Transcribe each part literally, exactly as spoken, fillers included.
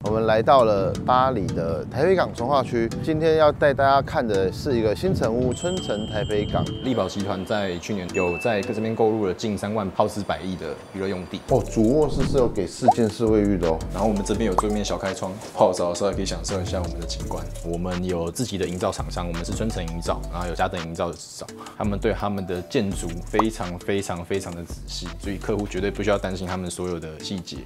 我们来到了巴黎的台北港从化区，今天要带大家看的是一个新成屋春城台北港。 力宝集团在去年有在这边购入了近三万耗资百亿的娱乐用地。 哦，主卧室是有给四间式卫浴的哦。 然后我们这边有桌面小开窗，泡澡的时候也可以享受一下我们的景观。我们有自己的营造厂商，我们是春城营造，然后有嘉登营造的执照，他们对他们的建筑非常非常非常的仔细，所以客户绝对不需要担心他们所有的细节。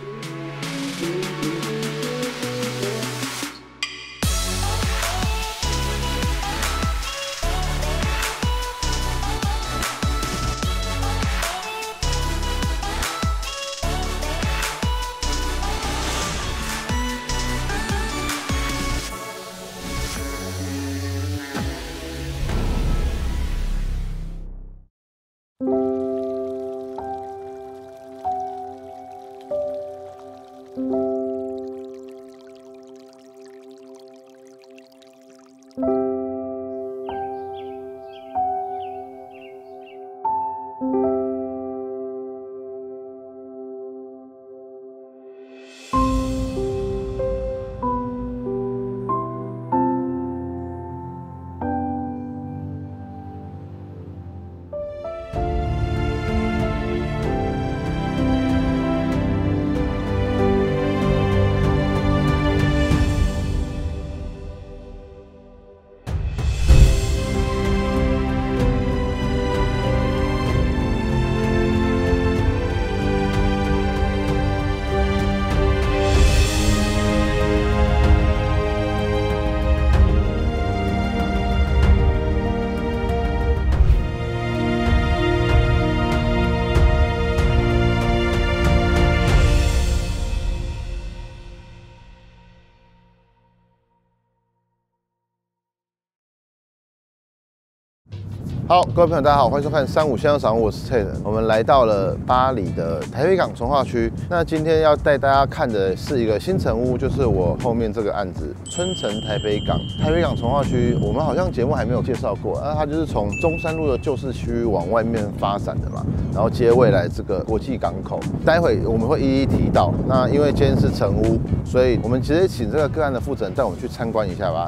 好，各位朋友，大家好，欢迎收看三五先生赏屋，我是 Ted。我们来到了巴黎的台北港从化区。那今天要带大家看的是一个新成屋，就是我后面这个案子春城台北港。台北港从化区，我们好像节目还没有介绍过，那它就是从中山路的旧市区往外面发展的嘛，然后接未来这个国际港口。待会我们会一一提到。那因为今天是成屋，所以我们直接请这个个案的负责人带我们去参观一下吧。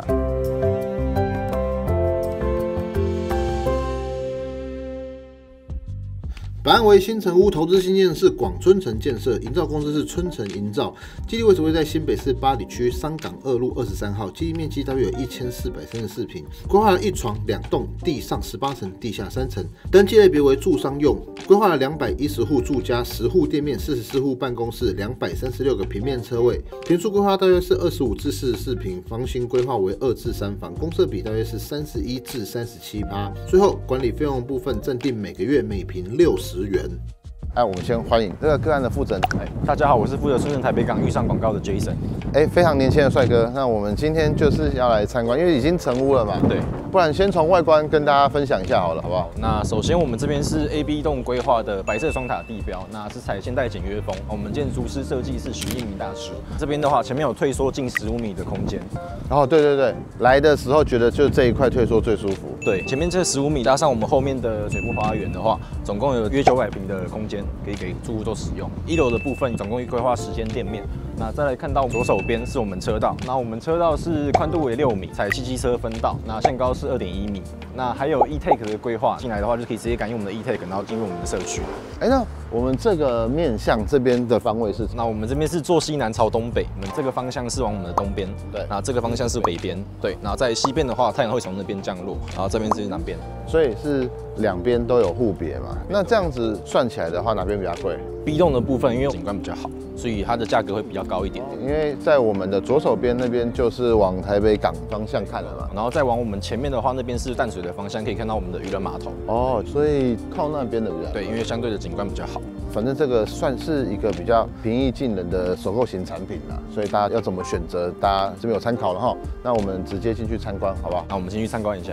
本案为新成屋，投资新建是广春城建设，营造公司是春城营造，基地位置位在新北市八里区三港二路二十三号，基地面积大约有一千四百三十四坪，规划了一床两栋，地上十八层，地下三层，登记类别为住商用，规划了两百一十户住家，十户店面，四十四户办公室，两百三十六个平面车位，坪数规划大约是二十五至四十四坪，房型规划为二至三房，公设比大约是三十一至三十七趴。最后管理费用部分暂定每个月每坪六十元。哎，我们先欢迎这个个案的负责人。 哎，大家好，我是负责春城台北港遇上广告的 Jason。 哎，非常年轻的帅哥。那我们今天就是要来参观，因为已经成屋了嘛。 对。 不然先从外观跟大家分享一下好了，好不好？ 那首先我们这边是 A B 栋规划的白色双塔地标，那是采现代简约风。我们建筑师设计是徐应明大师。这边的话，前面有退缩近十五米的空间。 然后对对对，来的时候觉得就这一块退缩最舒服。 对，前面这十五米加上我们后面的水部花园的话，总共有约九百平的空间可以给住户做使用。一楼的部分总共规划十间店面。那再来看到左手边是我们车道，那我们车道是宽度为六米，采汽机车分道，那限高是二点一米。那还有 E-Take 的规划，进来的话就可以直接感应我们的 E-Take， 然后进入我们的社区。 哎，那我们这个面向这边的方位是？ 那我们这边是坐西南朝东北，我们这个方向是往我们的东边，对，那这个方向是北边，对，然后在西边的话，太阳会从那边降落，然后这边是南边， 所以是两边都有户别嘛。那这样子算起来的话，哪边比较贵 ？B 栋的部分，因为景观比较好，所以它的价格会比较高一点点。 因为在我们的左手边那边就是往台北港方向看了嘛， 然后再往我们前面的话，那边是淡水的方向，可以看到我们的渔人码头。 哦，所以靠那边的比较对，因为相对的景观比较好。 反正这个算是一个比较平易近人的首购型产品啦，所以大家要怎么选择，大家这边有参考了哈。那我们直接进去参观，好不好？ 那我们进去参观一下。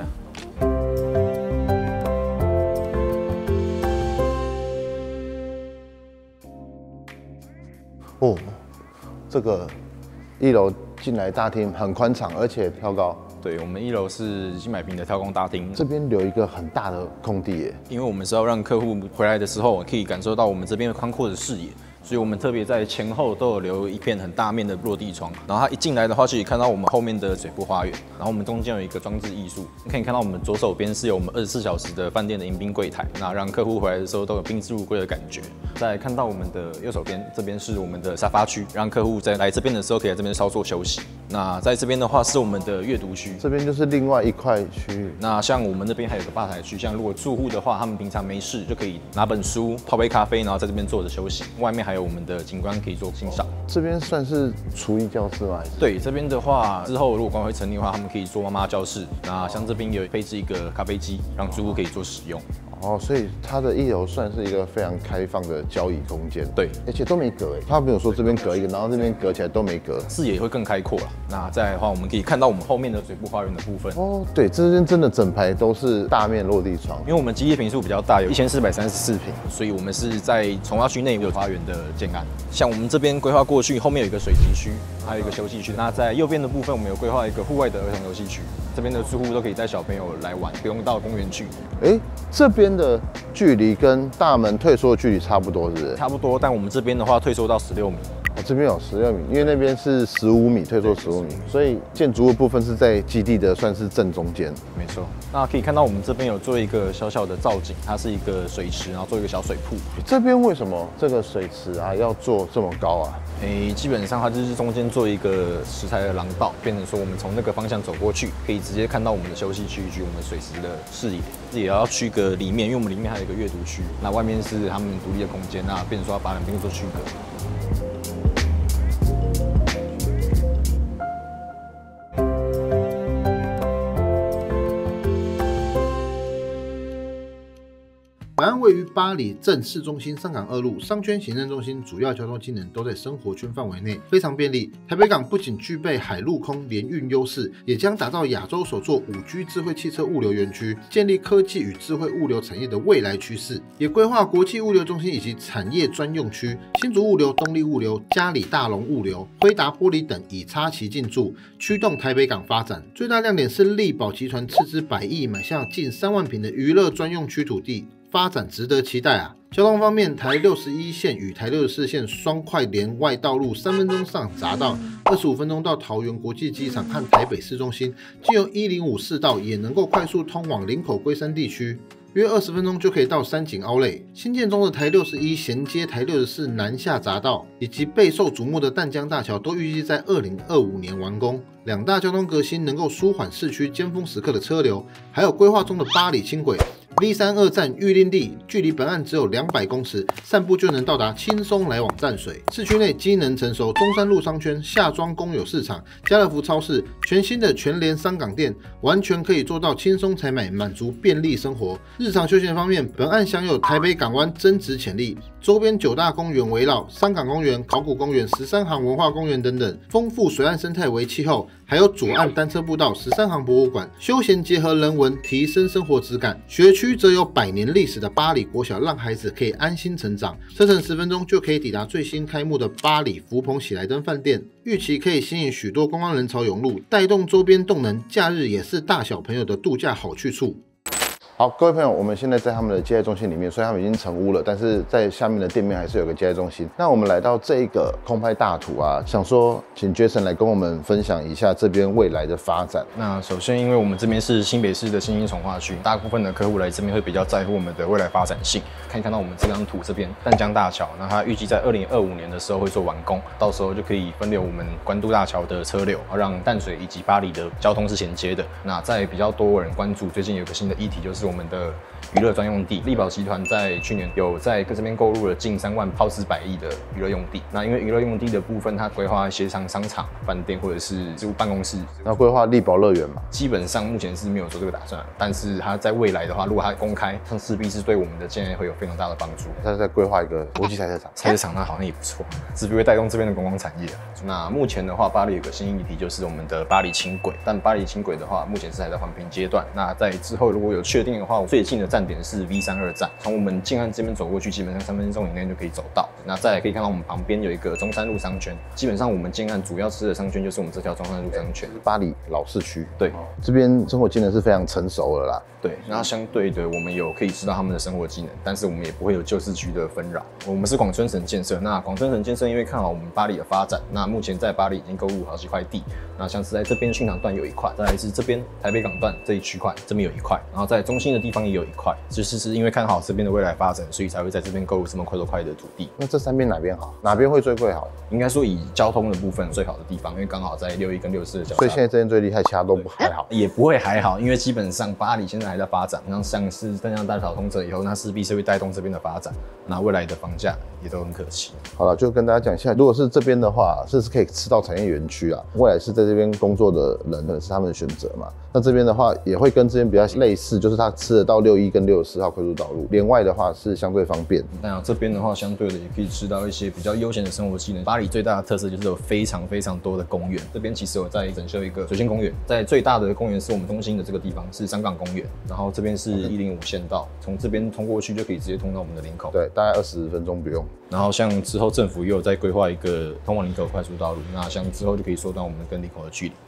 哦，这个一楼进来大厅很宽敞，而且挑高。 对，我们一楼是一百平的挑工大厅， 这边留一个很大的空地耶。 因为我们是要让客户回来的时候可以感受到我们这边宽阔的视野。 所以我们特别在前后都有留一片很大面的落地窗。然后它一进来的话，就可以看到我们后面的水部花园，然后我们中间有一个装置艺术，你可以看到我们左手边是有我们二十四小时的饭店的迎宾柜台，那让客户回来的时候都有宾至如归的感觉。再看到我们的右手边，这边是我们的沙发区，让客户在来这边的时候可以在这边稍作休息。那在这边的话是我们的阅读区， 这边就是另外一块区域。 那像我们那边还有个吧台区，像如果住户的话，他们平常没事就可以拿本书、泡杯咖啡，然后在这边坐着休息。外面还有我们的景观可以做欣赏。 这边算是厨艺教室吗？ 对，这边的话之后如果官会成立的话，他们可以做妈妈教室。那像这边有配置一个咖啡机，让住户可以做使用。 哦，所以它的一楼算是一个非常开放的交易空间， 对， 而且都没隔哎，他没有说这边隔一个，然后这边隔起来都没隔， 视野会更开阔了。那再来的话，我们可以看到我们后面的水部花园的部分。 哦，对，这边真的整排都是大面落地窗， 因为我们基业坪数比较大，有一千四百三十四坪，所以我们是在从化区内有花园的建案。像我们这边规划过去，后面有一个水池区，还有一个休息区。那在右边的部分，我们有规划一个户外的儿童游戏区，这边的住户都可以带小朋友来玩，不用到公园去。 哎，这边的距离跟大门退缩的距离差不多，是不是？ 差不多，但我们这边的话退缩到十六米。 哦，这边有十六米，因为那边是十五米，退缩十五米，所以建筑物部分是在基地的算是正中间。 没错，那可以看到我们这边有做一个小小的造景，它是一个水池，然后做一个小水瀑。 这边为什么这个水池啊要做这么高啊？ 诶，基本上它就是中间做一个石材的廊道，变成说我们从那个方向走过去，可以直接看到我们的休息区以及我们水池的视野。这也要区隔里面，因为我们里面还有一个阅读区，那外面是他们独立的空间，那变成说要把两边做区隔。 本案位于巴黎正市中心三港二路，商圈行政中心，主要交通机能都在生活圈范围内，非常便利。台北港不仅具备海陆空联运优势，也将打造亚洲首座 五 G 智慧汽车物流园区，建立科技与智慧物流产业的未来趋势。也规划国际物流中心以及产业专用区，新竹物流、东丽物流、嘉里大龙物流、辉达玻璃等已插旗进驻，驱动台北港发展。最大亮点是力宝集团斥资百亿买下近三万坪的娱乐专用区土地。发展值得期待啊！交通方面，台六十一线与台六十四线双快连外道路，三分钟上匝道，二十五分钟到桃园国际机场和台北市中心，经由一零五四道也能够快速通往林口龟山地区。约二十分钟就可以到三井奥莱。新建中的台六十一衔接台六十四南下匝道，以及备受瞩目的淡江大桥，都预计在二零二五年完工。两大交通革新能够舒缓市区尖峰时刻的车流，还有规划中的巴黎轻轨。V 三二站预定地距离本案只有两百公尺，散步就能到达，轻松来往淡水。市区内机能成熟，中山路商圈、下庄公有市场、家乐福超市、全新的全联商港店，完全可以做到轻松采买，满足便利生活。日常休闲方面，本案享有台北港湾增值潜力，周边九大公园围绕，商港公园、考古公园、十三行文化公园等等，丰富水岸生态为气候。还有左岸单车步道、十三行博物馆，休闲结合人文，提升生活质感。学区则有百年历史的巴黎国小，让孩子可以安心成长。车程十分钟就可以抵达最新开幕的巴黎福朋喜来登饭店，预期可以吸引许多观光人潮涌入，带动周边动能。假日也是大小朋友的度假好去处。好，各位朋友，我们现在在他们的接待中心里面，虽然他们已经成屋了，但是在下面的店面还是有个接待中心。那我们来到这个空拍大图啊，想说请 Jason 来跟我们分享一下这边未来的发展。 那首先，因为我们这边是新北市的新兴重划区，大部分的客户来这边会比较在乎我们的未来发展性。可以看到我们这张图这边淡江大桥，那它预计在二零二五年的时候会做完工，到时候就可以分流我们关渡大桥的车流，让淡水以及巴黎的交通是衔接的。那在比较多人关注，最近有个新的议题就是我们的娱乐专用地，力宝集团在去年有在这边购入了近三万耗资百亿的娱乐用地。那因为娱乐用地的部分，它规划一些像商场、饭店或者是职务办公室。 那规划力宝乐园嘛？ 基本上目前是没有做这个打算，但是它在未来的话，如果它公开，它势必是对我们的建业会有非常大的帮助。 它在规划一个国际赛车场， 赛车场那好像也不错，势必会带动这边的观光产业。那目前的话，巴黎有个新议题就是我们的巴黎轻轨，但巴黎轻轨的话，目前是还在环评阶段。那在之后如果有确定的话，最近的站点是 V 三二站，从我们静安这边走过去，基本上三分钟以内就可以走到。那再来可以看到我们旁边有一个中山路商圈，基本上我们静安主要吃的商圈就是我们这条中山路商圈， 巴黎老市区。 对， 这边生活机能是非常成熟了啦。 对，那相对的，我们有可以吃到他们的生活机能，但是我们也不会有旧市区的纷扰。我们是广春城建设，那广春城建设因为看好我们巴黎的发展，那目前在巴黎已经购入好几块地，那像是在这边训堂段有一块，再来是这边台北港段这一区块，这边有一块，然后在中心的地方也有一块，就是是因为看好这边的未来发展，所以才会在这边购入这么块多块的土地。 那这三边哪边好？哪边会最贵好？ 应该说以交通的部分最好的地方，因为刚好在六一跟六四的交叉。 所以现在这边最厉害，其他都不还好， 也不会还好，因为基本上巴黎现在还在发展，像像是淡江大桥通车以后，那势必是会带动这边的发展，那未来的房价也都很可期。 好了，就跟大家讲一下，如果是这边的话，这是可以吃到产业园区啊，未来是在这边工作的人可能是他们的选择嘛。那这边的话也会跟这边比较类似，就是它吃得到六一跟六十四号快速道路，连外的话是相对方便。 那这边的话，相对的也可以吃到一些比较悠闲的生活机能。巴黎最大的特色就是有非常非常多的公园，这边其实有在整修一个水线公园，在最大的公园是我们中心的这个地方是三港公园，然后这边是一零五线道，从这边通过去就可以直接通到我们的林口。 对，大概二十分钟不用。 然后像之后政府也有在规划一个通往林口快速道路，那像之后就可以缩短我们跟林口的距离。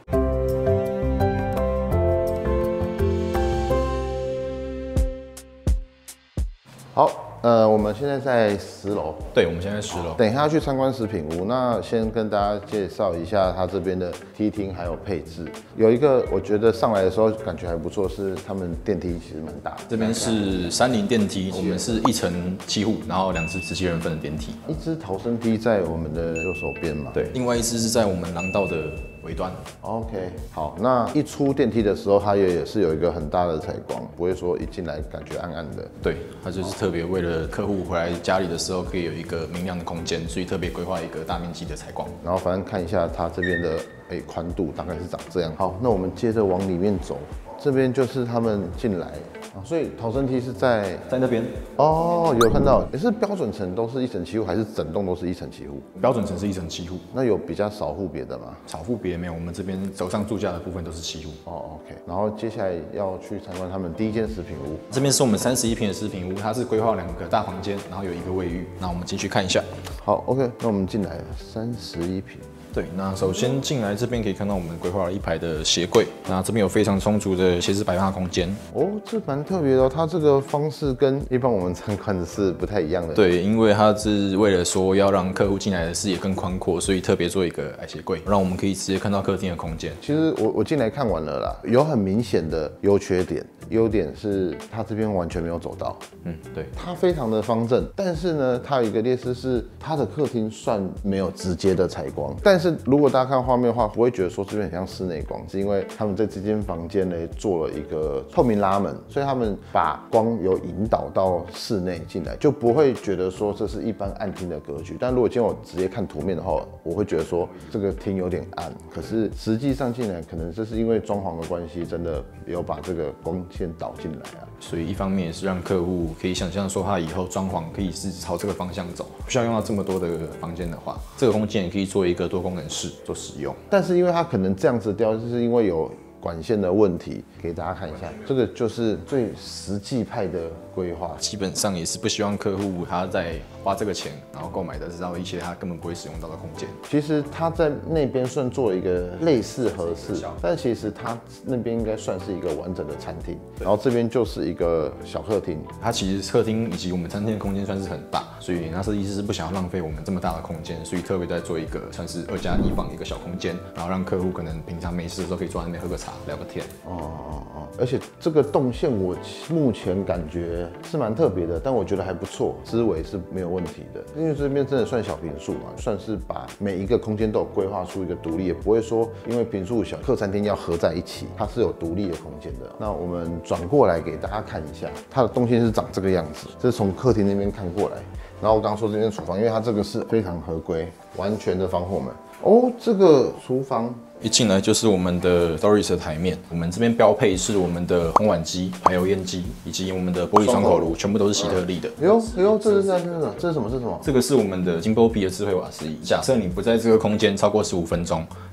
好，呃，我们现在在十楼， 对，我们现在十楼。 等一下要去参观食品屋，那先跟大家介绍一下它这边的梯厅还有配置。有一个我觉得上来的时候感觉还不错，是他们电梯其实蛮大的。 这边是三菱电梯，我们是一层七户，然后两只十七人份的电梯。 一只逃生梯在我们的右手边嘛， 对，另外一只是在我们廊道的尾端。 OK， 好，那一出电梯的时候，它也是有一个很大的采光，不会说一进来感觉暗暗的。 对，它就是特别为了客户回来家里的时候可以有一个明亮的空间，所以特别规划一个大面积的采光。 然后反正看一下它这边的哎宽度大概是长这样。好，那我们接着往里面走，这边就是他们进来。啊、所以逃生梯是在在那边哦，有看到，也是标准层都是一层七户，还是整栋都是一层七户？ 标准层是一层七户， 那有比较少户别的吗？ 少户别没有，我们这边走上住家的部分都是七户。 哦 ，OK。然后接下来要去参观他们第一间食品屋， 这边是我们三十一坪的食品屋，它是规划两个大房间，然后有一个卫浴。那我们进去看一下。 好 ，OK， 那我们进来了，三十一坪。 对，那首先进来这边可以看到我们规划了一排的鞋柜，那这边有非常充足的鞋子摆放空间。 哦，这蛮特别的哦，它这个方式跟一般我们参观的是不太一样的。 对，因为它是为了说要让客户进来的视野更宽阔，所以特别做一个矮鞋柜，让我们可以直接看到客厅的空间。 其实我我进来看完了啦，有很明显的优缺点。优点是它这边完全没有走道， 嗯，对， 它非常的方正，但是呢，它有一个劣势是它的客厅算没有直接的采光。但是如果大家看画面的话，不会觉得说这边很像室内光，是因为他们在这间房间呢做了一个透明拉门，所以他们把光有引导到室内进来，就不会觉得说这是一般暗厅的格局。但如果今天我直接看图面的话，我会觉得说这个厅有点暗，可是实际上进来可能这是因为装潢的关系，真的有把这个光先导进来啊， 所以一方面也是让客户可以想象说他以后装潢可以是朝这个方向走，不需要用到这么多的房间的话，这个空间也可以做一个多功能室做使用。 但是因为它可能这样子雕，就是因为有管线的问题，给大家看一下，这个就是最实际派的规划。 基本上也是不希望客户他在花这个钱，然后购买的是到一些他根本不会使用到的空间。 其实他在那边算做了一个类似合适，但其实他那边应该算是一个完整的餐厅，然后这边就是一个小客厅。 它其实客厅以及我们餐厅的空间算是很大，所以那设计师是不想要浪费我们这么大的空间，所以特别在做一个算是二加一房一个小空间，然后让客户可能平常没事的时候可以坐在那边喝个茶聊个天。 哦哦哦！而且这个动线我目前感觉是蛮特别的，但我觉得还不错，思维是没有问题的。因为这边真的算小坪数嘛，算是把每一个空间都有规划出一个独立，也不会说因为坪数小，客餐厅要合在一起，它是有独立的空间的。那我们转过来给大家看一下，它的动线是长这个样子，这是从客厅那边看过来。然后我刚刚说这边厨房，因为它这个是非常合规，完全的防火门。哦，这个厨房。 一进来就是我们的 Doris 的台面，我们这边标配是我们的烘碗机、排油烟机以及我们的玻璃窗口炉，全部都是希特利的。 哎呦哎呦，这是这是这是什么？这是什么？ 这个是我们的金波比的智慧瓦斯仪。假设你不在这个空间超过十五分钟，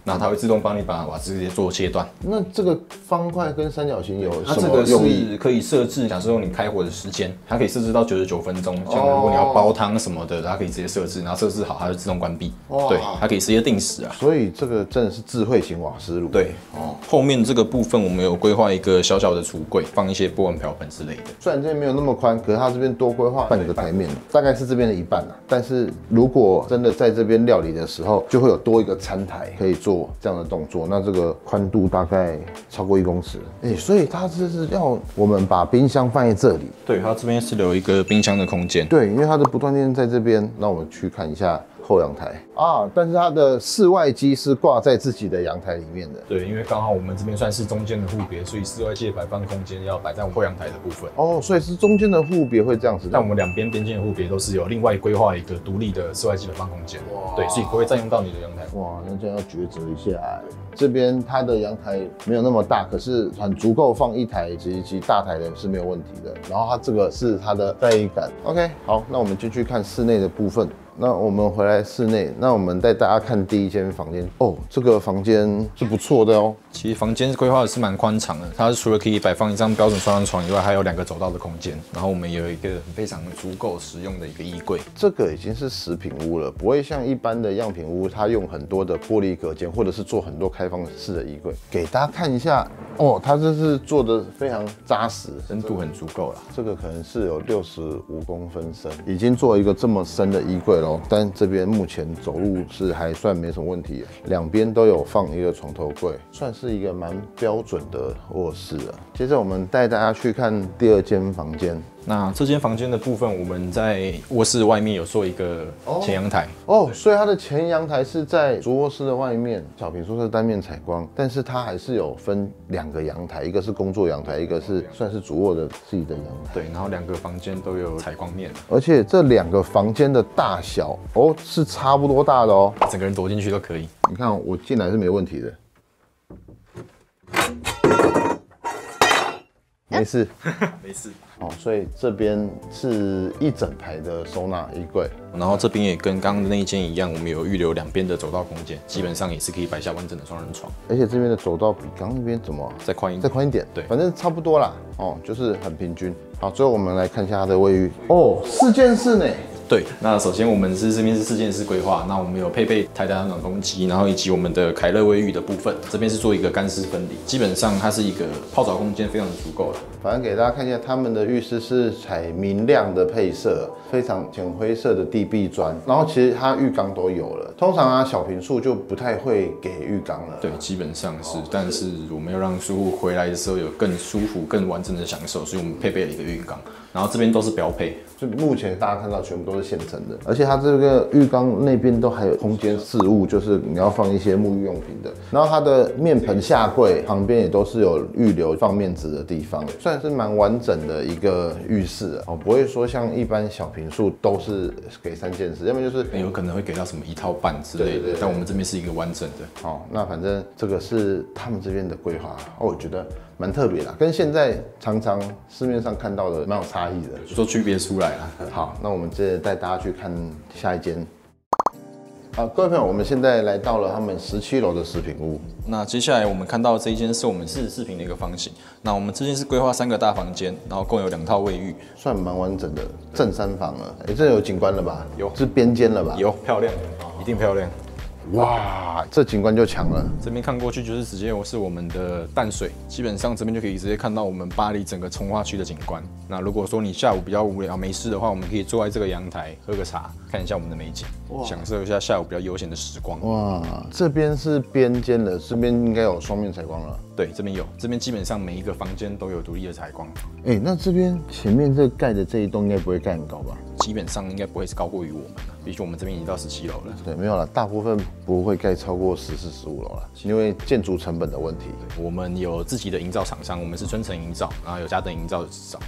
那它会自动帮你把瓦斯直接做切断。 那这个方块跟三角形有它什这个是么用意？ 可以设置，假设说你开火的时间，它可以设置到九十九分钟。像如果你要煲汤什么的，它可以直接设置，然后设置好，它就自动关闭。对，它可以直接定时啊。 所以这个真的是智慧型瓦斯炉。 对哦，后面这个部分我们有规划一个小小的橱柜，放一些波纹瓢盆之类的。 虽然这边没有那么宽，可是它这边多规划半个台面，大概是这边的一半啊。但是如果真的在这边料理的时候，就会有多一个餐台可以做这样的动作。那这个宽度大概超过一公尺，哎、欸，所以它这是要我们把冰箱放在这里。 对，它这边是留一个冰箱的空间。 对，因为它的不断电在这边，那我们去看一下后阳台啊，但是它的室外机是挂在自己的阳台里面的。 对，因为刚好我们这边算是中间的户别，所以室外机的摆放空间要摆在我们后阳台的部分。 哦，所以是中间的户别会这样子。 但我们两边边间的户别都是有另外规划一个独立的室外机摆放空间。对，所以不会占用到你的阳台。 哇，那这样要抉择一下。这边它的阳台没有那么大，可是很足够放一台洗衣机，大台的是没有问题的。然后它这个是它的在意感。OK， 好，那我们继续看室内的部分。那我们回来室内，那我们带大家看第一间房间哦，这个房间是不错的哦。 其实房间规划的是蛮宽敞的，它除了可以摆放一张标准双人床以外，还有两个走道的空间。然后我们有一个非常足够实用的一个衣柜。 这个已经是实品屋了，不会像一般的样品屋，它用很多的玻璃隔间，或者是做很多开放式的衣柜。给大家看一下哦，它这是做的非常扎实， 深度很足够了。 这个可能是有六十五公分深，已经做一个这么深的衣柜了。但这边目前走路是还算没什么问题，两边都有放一个床头柜，算是一个蛮标准的卧室了。接着我们带大家去看第二间房间。 那这间房间的部分，我们在卧室外面有做一个前阳台哦, 哦，所以它的前阳台是在主卧室的外面。小坪数是单面采光，但是它还是有分两个阳台，一个是工作阳台，一个是算是主卧的自己的阳台。 对，然后两个房间都有采光面， 而且这两个房间的大小哦是差不多大的哦， 整个人躲进去都可以。 你看我进来是没问题的。没事， 没事。 哦，所以这边是一整排的收纳衣柜， 然后这边也跟刚刚的那一间一样，我们有预留两边的走道空间，基本上也是可以摆下完整的双人床。 而且这边的走道比刚刚那边怎么再宽一点？ 再宽一点， 对， 反正差不多啦。哦，就是很平均。好，最后我们来看一下它的卫浴。哦，四件室呢。 对，那首先我们是这边是四件式规划，那我们有配备台达暖风机，然后以及我们的凯乐卫浴的部分，这边是做一个干湿分离，基本上它是一个泡澡空间，非常的足够了。 反正给大家看一下，他们的浴室是采明亮的配色，非常浅灰色的地壁砖，然后其实它浴缸都有了。通常啊，小坪数就不太会给浴缸了。 对，基本上是，但是我们要让住户回来的时候有更舒服、更完整的享受，所以我们配备了一个浴缸，然后这边都是标配。就目前大家看到全部都是现成的，而且它这个浴缸那边都还有空间置物，就是你要放一些沐浴用品的。然后它的面盆下柜旁边也都是有预留放面纸的地方，算是蛮完整的一个浴室哦，不会说像一般小坪数都是给三件事，要么就是有可能会给到什么一套半之类的，对对对对，但我们这边是一个完整的。 哦，那反正这个是他们这边的规划哦，我觉得蛮特别的，跟现在常常市面上看到的蛮有差异的， 就说区别出来了。 好，那我们接着带大家去看下一间。好，各位朋友，我们现在来到了他们十七楼的食品屋。 那接下来我们看到这一间是我们四十四坪的一个房型。那我们这间是规划三个大房间，然后共有两套卫浴， 算蛮完整的正三房了。哎、欸，这有景观了吧？ 有， 是边间了吧？ 有，漂亮，一定漂亮。 哇，这景观就强了。 这边看过去就是直接是我们的淡水，基本上这边就可以直接看到我们巴黎整个从化区的景观。那如果说你下午比较无聊没事的话，我们可以坐在这个阳台喝个茶，看一下我们的美景，享受一下下午比较悠闲的时光。 哇，这边是边间的，这边应该有双面采光了。 对，这边有，这边基本上每一个房间都有独立的采光。 哎、欸，那这边前面这盖的这一栋应该不会盖很高吧？ 基本上应该不会是高过于我们了，毕竟我们这边已经到十七楼了。 对，没有了，大部分不会盖超过十四、十五楼了，因为建筑成本的问题。 我们有自己的营造厂商，我们是春城营造，然后有嘉登营造的制造。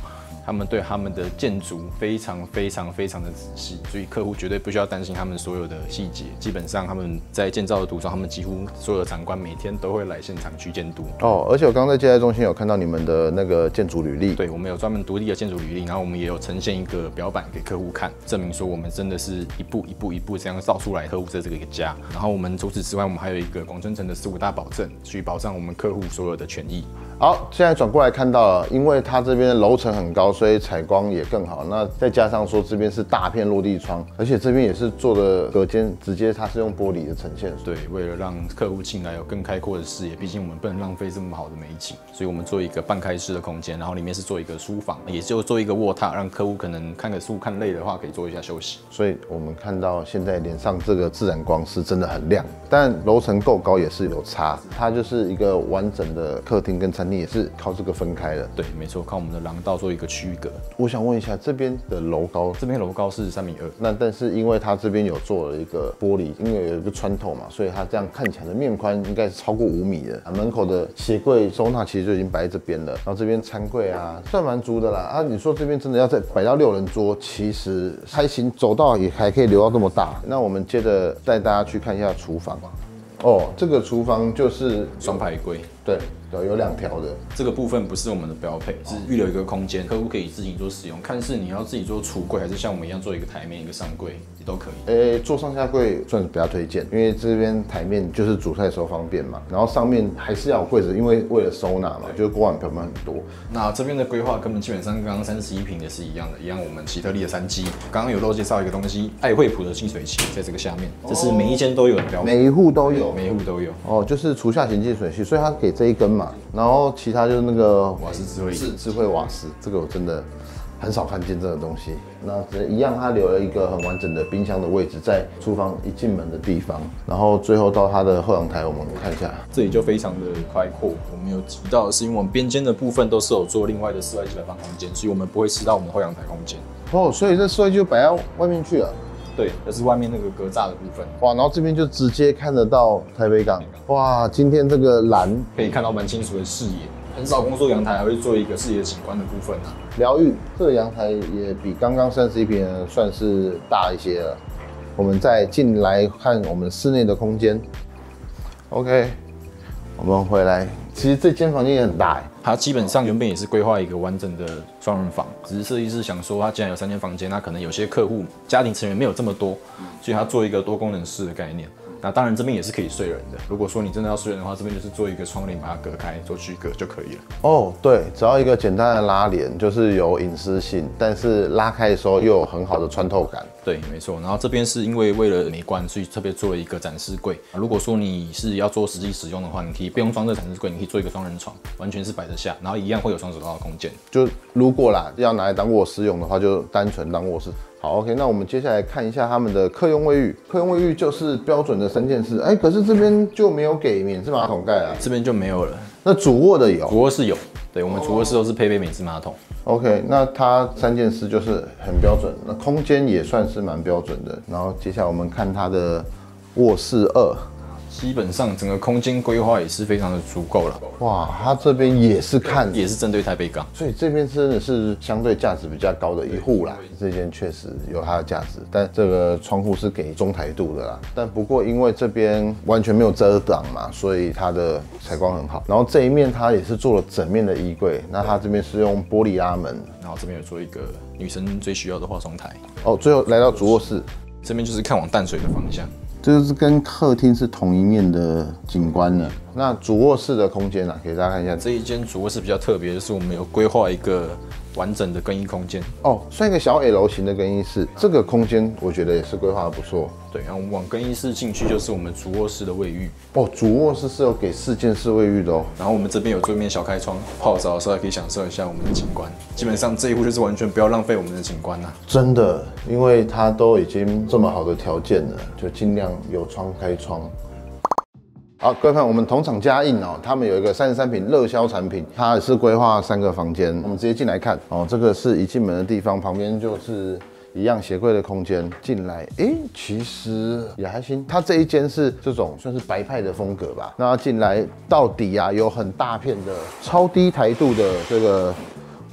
他们对他们的建筑非常非常非常的仔细，所以客户绝对不需要担心他们所有的细节。基本上他们在建造的途中，他们几乎所有的长官每天都会来现场去监督。 哦，而且我刚刚在接待中心有看到你们的那个建筑履历， 对，我们有专门独立的建筑履历，然后我们也有呈现一个表板给客户看，证明说我们真的是一步一步一步这样造出来客户的这个一个家。然后我们除此之外，我们还有一个广春城的十五大保证，去保障我们客户所有的权益。 好，现在转过来看到了，因为它这边的楼层很高，所以采光也更好。那再加上说这边是大片落地窗，而且这边也是做的隔间，直接它是用玻璃的呈现。 对，为了让客户进来有更开阔的视野，毕竟我们不能浪费这么好的美景，所以我们做一个半开式的空间，然后里面是做一个书房，也就做一个卧榻，让客户可能看个书看累的话，可以做一下休息。 所以我们看到现在脸上这个自然光是真的很亮，但楼层够高也是有差。它就是一个完整的客厅跟餐厅也是靠这个分开的。 对，没错，靠我们的廊道做一个区隔。 我想问一下，这边的楼高， 这边楼高是三米二， 那但是因为它这边有做了一个玻璃，因为有一个穿透嘛，所以它这样看起来的面宽应该是超过五米的。啊，门口的鞋柜收纳其实就已经摆在这边了，然后这边餐柜啊算蛮足的啦。啊，你说这边真的要再摆到六人桌，其实还行，走道也还可以留到这么大。那我们接着带大家去看一下厨房。哦，这个厨房就是双排柜。 对，有有两条的。 这个部分不是我们的标配，是预留一个空间，客户可以自己做使用。看是你要自己做橱柜，还是像我们一样做一个台面、一个上柜，也都可以。 诶，做上下柜算是比较推荐，因为这边台面就是煮菜的时候方便嘛，然后上面还是要有柜子，因为为了收纳嘛，就是锅碗瓢盆很多。 那这边的规划根本基本上跟刚刚三十一坪的是一样的，一样我们喜特利的三基。刚刚有漏介绍一个东西，爱惠普的净水器在这个下面，这是每一间都有的标配， 每一户都有， 每一户都有。 哦，就是厨下型净水器，所以它给这一根嘛。然后其他就是那个瓦斯智慧智智慧瓦斯，这个我真的很少看见这个东西。那一样，它留了一个很完整的冰箱的位置在厨房一进门的地方。然后最后到它的后阳台，我们看一下， 这里就非常的开阔。我们有提到的是，因为我们边间的部分都是有做另外的室外基本放空间，所以我们不会吃到我们后阳台空间。 哦，所以这室外就摆到外面去了。 对，这是外面那个格栅的部分。 哇，然后这边就直接看得到台北港。哇，今天这个蓝可以看到蛮清楚的视野。很少工作阳台还会做一个视野景观的部分啊。 疗愈，这个阳台也比刚刚三十一坪算是大一些了。我们再进来看我们室内的空间。OK， 我们回来，其实这间房间也很大哎。 它基本上原本也是规划一个完整的双人房，只是设计师想说，他既然有三间房间，那可能有些客户家庭成员没有这么多，所以他做一个多功能室的概念。那当然这边也是可以睡人的，如果说你真的要睡人的话，这边就是做一个窗帘把它隔开，做区隔就可以了。 哦，对，只要一个简单的拉帘，就是有隐私性，但是拉开的时候又有很好的穿透感。 对，没错。然后这边是因为为了美观，所以特别做了一个展示柜。如果说你是要做实际使用的话，你可以不用装这展示柜，你可以做一个双人床，完全是摆得下，然后一样会有双走道的空间。 就如果啦要拿来当卧室用的话，就单纯当卧室。好 ，OK， 那我们接下来看一下他们的客用卫浴。客用卫浴就是标准的三件式，哎，可是这边就没有给免治马桶盖啊， 这边就没有了。 那主卧的有， 主卧是有，对，我们主卧室都是配备免治马桶。 OK， 那它三件式就是很标准，那空间也算是蛮标准的。然后接下来我们看它的卧室二。 基本上整个空间规划也是非常的足够了。 哇，它这边也是看， 也是针对台北港， 所以这边真的是相对价值比较高的一户啦。这间确实有它的价值，但这个窗户是给中台度的啦。但不过因为这边完全没有遮挡嘛，所以它的采光很好。然后这一面它也是做了整面的衣柜，那它这边是用玻璃拉门， 然后这边有做一个女生最需要的化妆台。 哦，最后来到主卧室， 这边就是看往淡水的方向。 这就是跟客厅是同一面的景观了。那主卧室的空间啊，给大家看一下。 这一间主卧室比较特别的是，我们有规划一个完整的更衣空间。 哦，算一个小 L 型的更衣室，这个空间我觉得也是规划的不错。 对，然后往更衣室进去就是我们主卧室的卫浴。 哦，主卧室是有给四件式卫浴的哦。 然后我们这边有做一面小开窗，泡澡的时候还可以享受一下我们的景观。基本上这一户就是完全不要浪费我们的景观呐、啊。 真的，因为它都已经这么好的条件了，就尽量有窗开窗。好，各位朋友，我们同场加印哦，他们有一个三十三坪热销产品，它也是规划三个房间，我们直接进来看哦。这个是一进门的地方，旁边就是一样鞋柜的空间。进来，哎、欸，其实也还行。它这一间是这种算是白派的风格吧。那进来到底啊，有很大片的超低台度的这个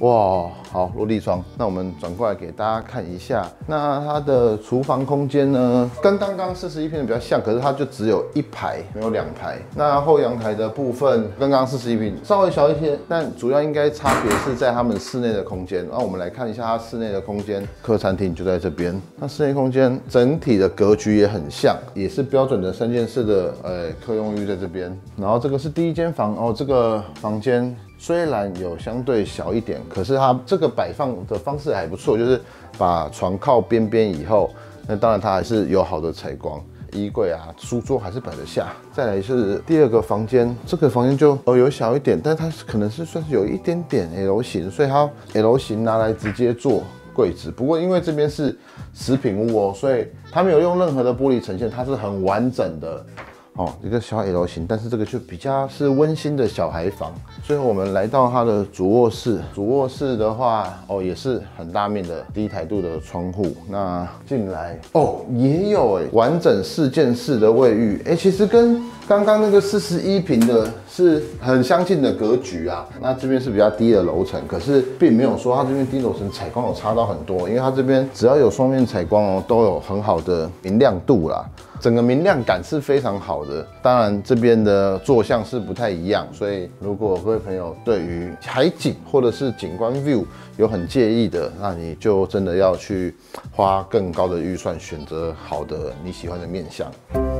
哇，好，落地窗。那我们转过来给大家看一下，那它的厨房空间呢，跟刚刚四十一平比较像，可是它就只有一排，没有两排。那后阳台的部分跟刚刚四十一平稍微小一些，但主要应该差别是在他们室内的空间。那我们来看一下它室内的空间，客餐厅就在这边。那室内空间整体的格局也很像，也是标准的三间式的呃客用浴在这边。然后这个是第一间房哦，这个房间。虽然有相对小一点，可是它这个摆放的方式还不错，就是把床靠边边以后，那当然它还是有好的采光，衣柜啊、书桌还是摆得下。再来是第二个房间，这个房间就哦有小一点，但它可能是算是有一点点 L 型，所以它 L 型拿来直接做柜子。不过因为这边是食品屋哦，所以它没有用任何的玻璃呈现，它是很完整的。哦，一个小 L 型，但是这个就比较是温馨的小孩房。最后我们来到它的主卧室，主卧室的话，哦也是很大面的低台度的窗户。那进来哦也有哎完整四件式的卫浴，哎其实跟刚刚那个四十一平的是很相近的格局啊。那这边是比较低的楼层，可是并没有说它这边低楼层采光有差到很多，因为它这边只要有双面采光哦，都有很好的明亮度啦。整个明亮感是非常好的，当然这边的坐向是不太一样，所以如果各位朋友对于海景或者是景观 view 有很介意的，那你就真的要去花更高的预算选择好的你喜欢的面向。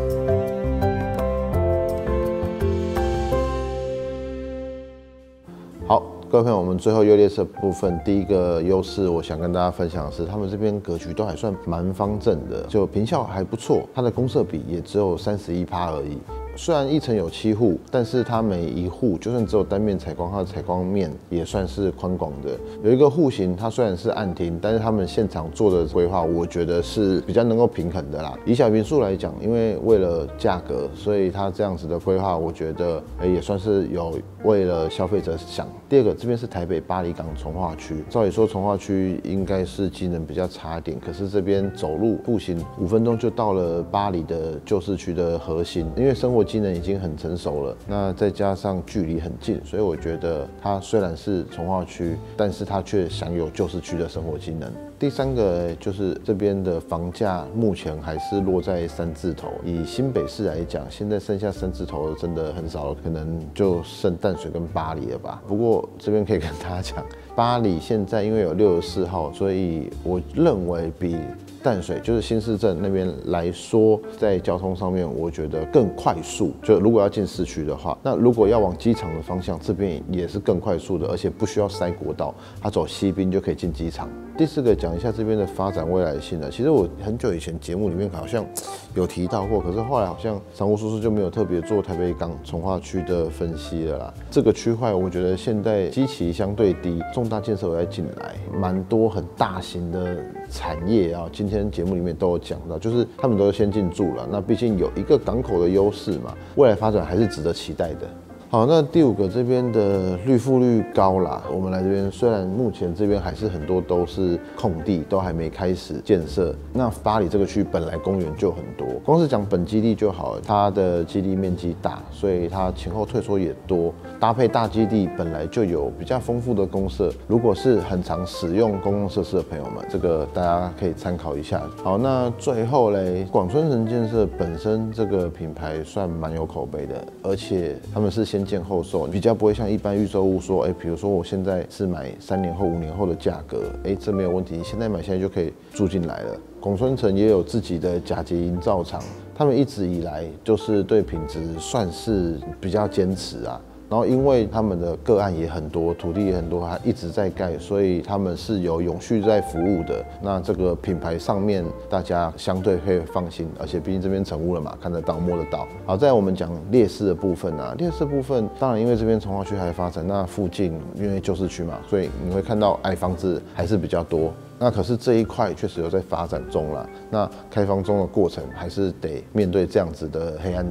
好。各位朋友，我们最后优劣势部分，第一个优势，我想跟大家分享的是，他们这边格局都还算蛮方正的，就坪效还不错，它的公设比也只有三十一趴而已。虽然一层有七户，但是它每一户就算只有单面采光，它的采光面也算是宽广的。有一个户型，它虽然是暗厅，但是他们现场做的规划，我觉得是比较能够平衡的啦。以小坪数来讲，因为为了价格，所以它这样子的规划，我觉得也算是有为了消费者想。第二个，这边是台北巴黎港从化区，照理说从化区应该是机能比较差一点，可是这边走路步行五分钟就到了巴黎的旧市区的核心，因为生活机能已经很成熟了，那再加上距离很近，所以我觉得它虽然是从化区，但是它却享有旧市区的生活机能。第三个就是这边的房价目前还是落在三字头，以新北市来讲，现在剩下三字头真的很少了，可能就剩淡水跟巴黎了吧。不过这边可以跟大家讲，巴黎现在因为有六十四号，所以我认为比淡水就是新市镇那边来说，在交通上面我觉得更快速。就如果要进市区的话，那如果要往机场的方向，这边也是更快速的，而且不需要塞国道，它走西滨就可以进机场。第四个讲一下这边的发展未来性呢，其实我很久以前节目里面好像有提到过，可是后来好像商务叔叔就没有特别做台北港从化区的分析了啦。这个区块我觉得现在基期相对低，重大建设有在进来，蛮多很大型的产业啊，今天节目里面都有讲到，就是他们都先进驻了。那毕竟有一个港口的优势嘛，未来发展还是值得期待的。好，那第五个这边的绿覆率高啦，我们来这边虽然目前这边还是很多都是空地，都还没开始建设。那巴黎这个区本来公园就很多，光是讲本基地就好了，它的基地面积大，所以它前后退缩也多，搭配大基地本来就有比较丰富的公设。如果是很常使用公共设施的朋友们，这个大家可以参考一下。好，那最后嘞，广春城建设本身这个品牌算蛮有口碑的，而且他们是先建后售，比较不会像一般预售屋说，哎、欸，比如说我现在是买三年后、五年后的价格，哎、欸，这没有问题，现在买现在就可以住进来了。广春城也有自己的甲级营造厂，他们一直以来就是对品质算是比较坚持啊。然后因为他们的个案也很多，土地也很多，它一直在盖，所以他们是有永续在服务的。那这个品牌上面大家相对可以放心，而且毕竟这边成屋了嘛，看得到摸得到。好，再来我们讲劣势的部分啊，劣势部分当然因为这边从化区还发展，那附近因为旧市区嘛，所以你会看到矮房子还是比较多。那可是这一块确实有在发展中啦，那开放中的过程还是得面对这样子的黑暗期。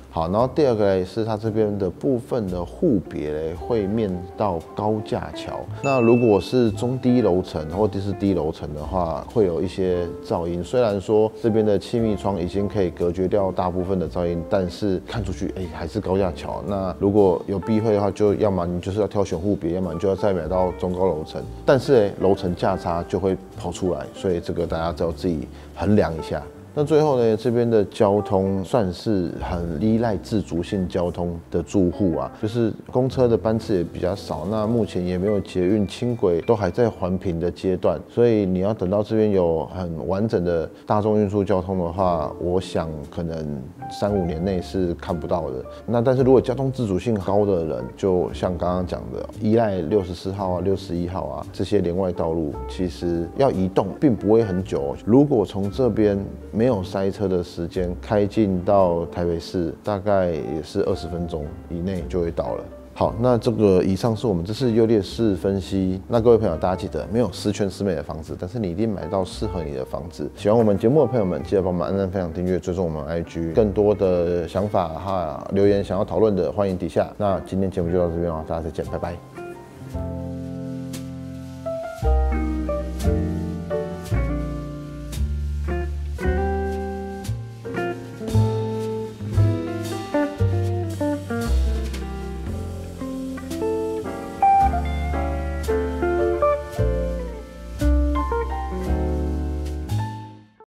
好，然后第二个嘞是它这边的部分的户别嘞会面到高架桥。那如果是中低楼层或者是低楼层的话，会有一些噪音。虽然说这边的气密窗已经可以隔绝掉大部分的噪音，但是看出去哎、欸、还是高架桥。那如果有避讳的话，就要么你就是要挑选户别，要么你就要再买到中高楼层。但是哎楼层价差就会跑出来，所以这个大家都要自己衡量一下。那最后呢，这边的交通算是很依赖自主性交通的住户啊，就是公车的班次也比较少，那目前也没有捷运、轻轨都还在环评的阶段，所以你要等到这边有很完整的大众运输交通的话，我想可能三五年内是看不到的。那但是如果交通自主性高的人，就像刚刚讲的，依赖六十四号啊、六十一号啊这些连外道路，其实要移动并不会很久。如果从这边没有塞车的时间开进到台北市，大概也是二十分钟以内就会到了。好，那这个以上是我们这次优劣势分析。那各位朋友，大家记得没有十全十美的房子，但是你一定买到适合你的房子。喜欢我们节目的朋友们，记得帮忙按赞、分享、订阅、追踪我们 I G。更多的想法哈留言想要讨论的，欢迎底下。那今天节目就到这边了，大家再见，拜拜。